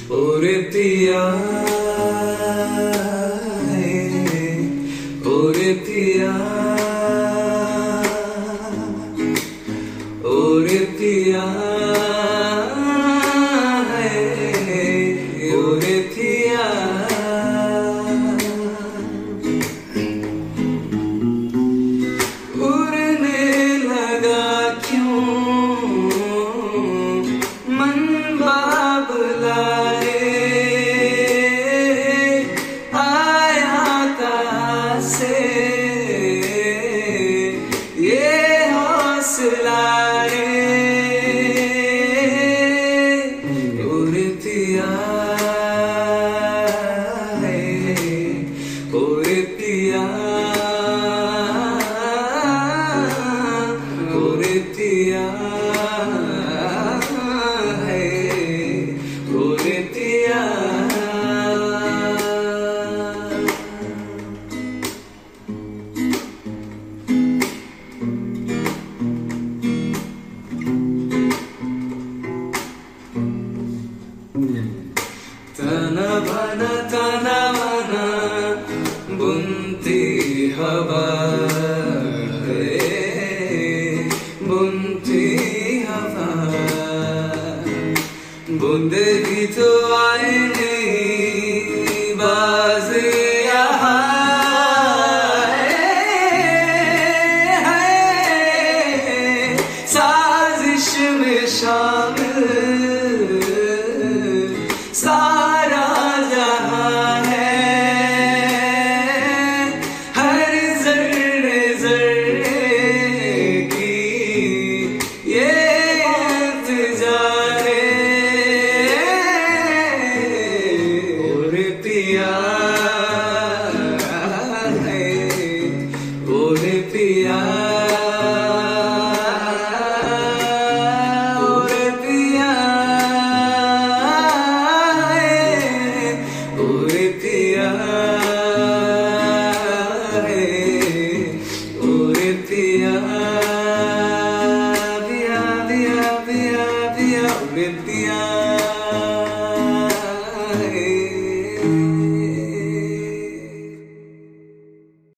ओरे पिया ओरे पिया ओरे पिया ओरे पिया उड़ने लगा क्यों मन बाबुलाए आया कहाँ से ये हौसला रे उरे पिया उरे पिया उरे पिया उरे पिया तना बना बुनती हवा बुनती हवा बूंदे भी तो आए नहीं बाज यहाँ है साजिश में शामिल सारा जहां है हर जर्रे जर्रे की ये इंतजार ओरे पिया ओरे पिया ओरे पिया ओरे पिया ओरे पिया पिया पिया पिया पिया ओरे पिया।